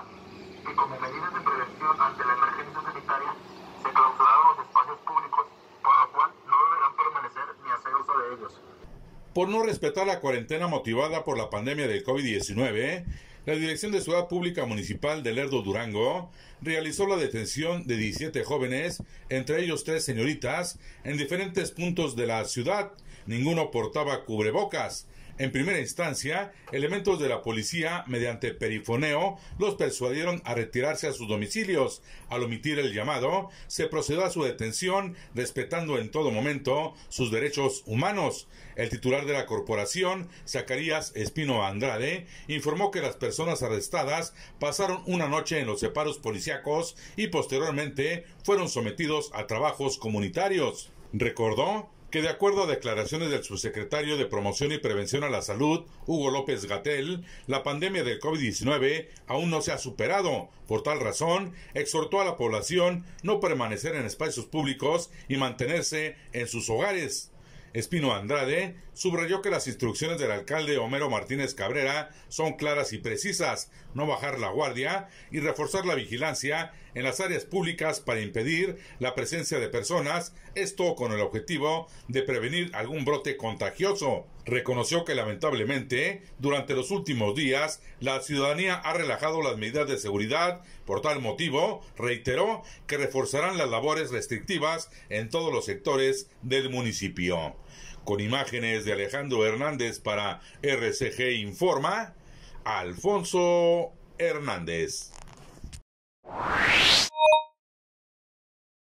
señala que como medidas de prevención ante la emergencia sanitaria se clausuraron los espacios públicos, por lo cual no deberán permanecer ni hacer uso de ellos. Por no respetar la cuarentena motivada por la pandemia del COVID-19, la Dirección de Seguridad Pública Municipal de Lerdo, Durango, realizó la detención de 17 jóvenes, entre ellos 3 señoritas, en diferentes puntos de la ciudad. Ninguno portaba cubrebocas. En primera instancia, elementos de la policía, mediante perifoneo, los persuadieron a retirarse a sus domicilios. Al omitir el llamado, se procedió a su detención, respetando en todo momento sus derechos humanos. El titular de la corporación, Zacarías Espino Andrade, informó que las personas arrestadas pasaron una noche en los separos policíacos y posteriormente fueron sometidos a trabajos comunitarios. Recordó que de acuerdo a declaraciones del subsecretario de Promoción y Prevención a la Salud, Hugo López-Gatell, la pandemia del COVID-19 aún no se ha superado. Por tal razón, exhortó a la población no permanecer en espacios públicos y mantenerse en sus hogares. Espino Andrade subrayó que las instrucciones del alcalde Homero Martínez Cabrera son claras y precisas: no bajar la guardia y reforzar la vigilancia en las áreas públicas para impedir la presencia de personas, esto con el objetivo de prevenir algún brote contagioso. Reconoció que lamentablemente, durante los últimos días, la ciudadanía ha relajado las medidas de seguridad. Por tal motivo, reiteró que reforzarán las labores restrictivas en todos los sectores del municipio. Con imágenes de Alejandro Hernández para RCG Informa, Alfonso Hernández.